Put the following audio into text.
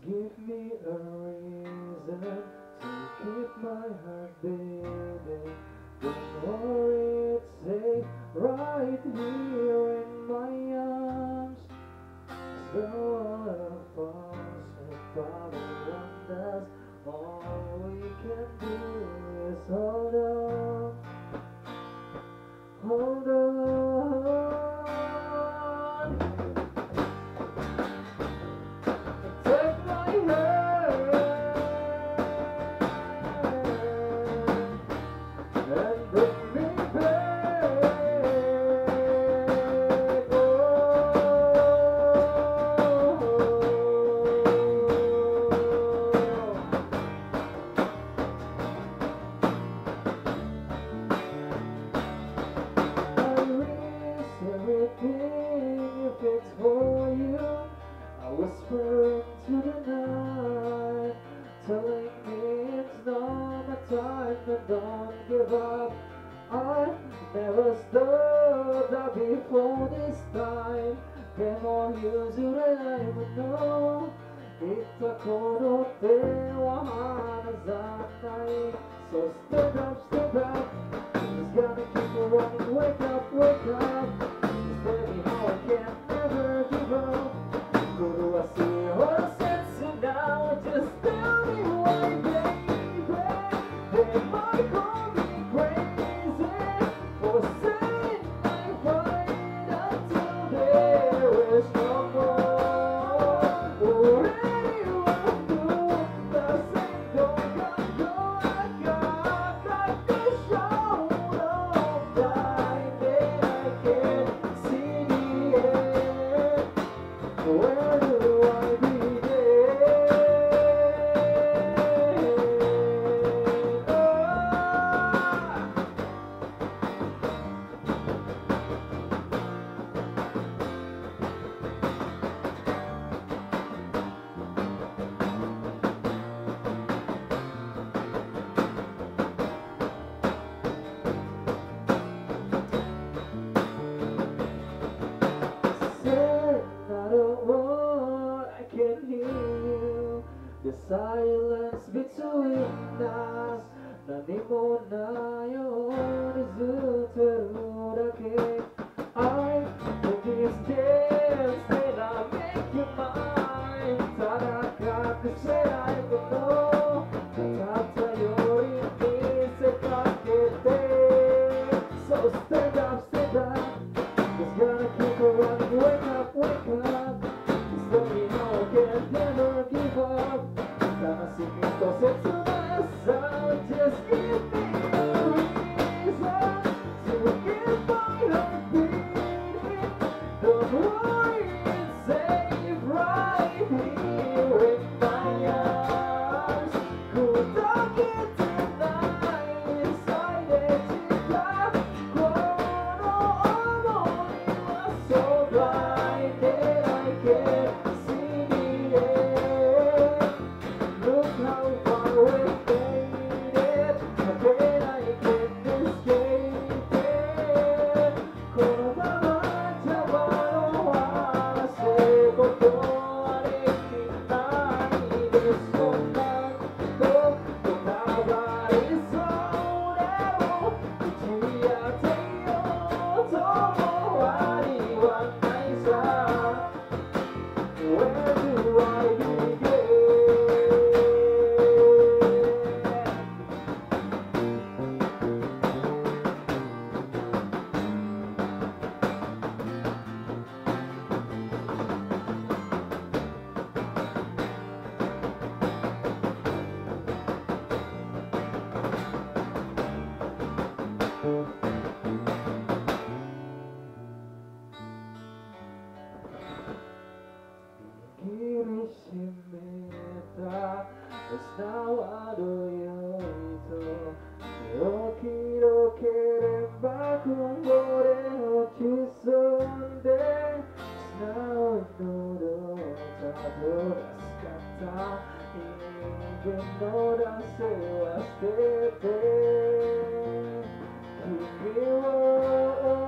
Give me a reason to keep my heart beating. Don't worry, it's safe right here in my arms. So of us are probably around us. All we can do is hold on. Take my hand and bring me back. I risk everything if it's for you. I whisper into the night, telling me it's not my time, and don't give up. I never stood up before this time. でも譲れないもの、言ったことでは離さない。So stand up, stand up. Just gotta keep on running. Wake up, wake up. Just tell me how I can never give up. Go to I see all the sense now. Just tell me why, baby. They might call me crazy for saying I fight until there is no more. Already went through the same go. I got the shoulder of time that I can't see the end. Where do I begin? Say another word, I can hear you. The silence between us. 何もないようにずっといるだけ。I took this dance and I make you mine. ただ隠せないことあなたより見せかけて。So stand up, stand up. Just gotta keep on running. Wake up, wake up. Just let me know I can never give up. 悲しみと切なさ Just give me a reason to keep my heart beating. Don't worry, it's safe right here in my arms. 砕けてないinside it. この想いは so blind that I can't see the end. Look how far we've made it. How can I get escape it? このままじゃ笑せことはできないでそんなこととばりそうでも打ち当てようともありはないさ Where do I begin? Kiri shimeta Esnawa do yoito Kiroki rokereba Kongore o chisonde Esnawa no do Tado desukatta Ingen no dase wa shitete Kimi wo